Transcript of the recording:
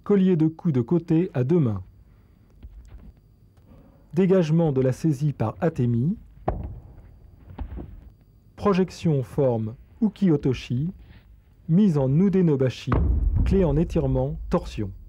collier de cou de côté à 2 mains. Dégagement de la saisie par Atemi. Projection forme Uki Otoshi. Mise en Ude no Bashi, clé en étirement, torsion.